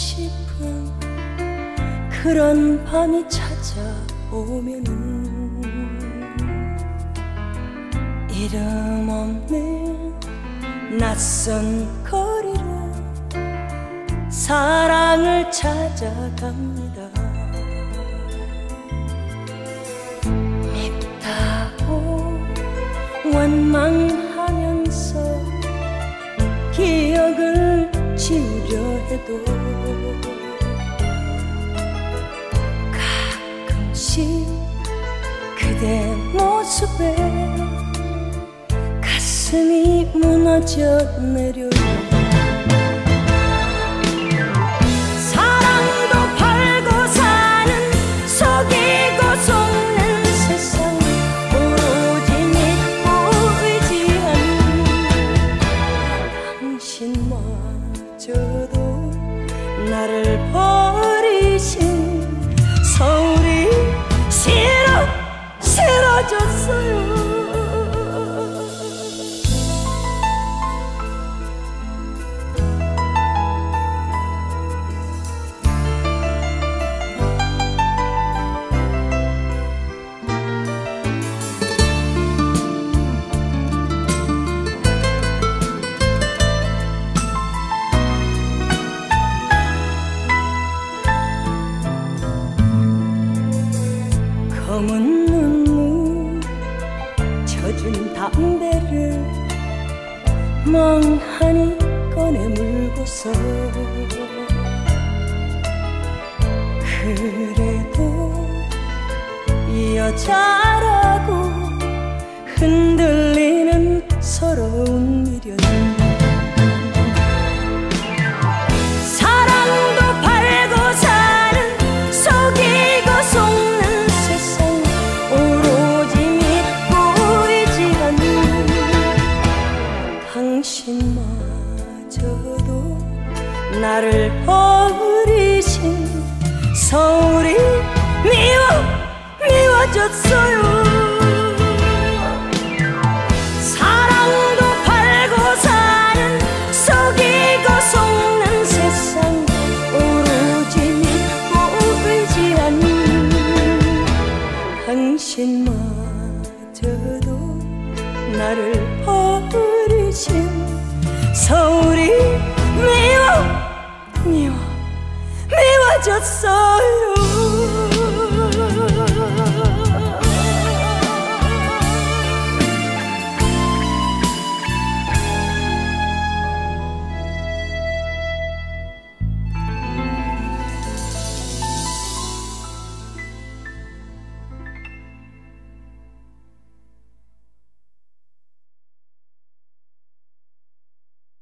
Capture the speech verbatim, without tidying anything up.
싶은 그런 밤이 찾아오면은 이름 없는 낯선 거리로 사랑을 찾아갑니다. 밉다고 원망하면서 기억을 지우려 해도 가끔씩 그대 모습에 가슴이 무너져 내려요. 사랑도 팔고 사는 속이고 속는 세상, 오로지 믿고 의지한 당신마저도 나를 버리신 서울이 싫어 싫어졌어요. 검은 눈물 젖은 담배를 멍하니 꺼내 물고서 그래도 이 여자라고 흔들리는 서러운 미련, 사랑도 팔고 사는 속이고 속는 당신마저도 나를 버리신 서울이 미워 미워졌어요. 사랑도 팔고 사는 속이고 속는 세상, 오로지 믿고 의지한 당신마저도 나를 버리신 서울이 미워 미워 미워졌어요.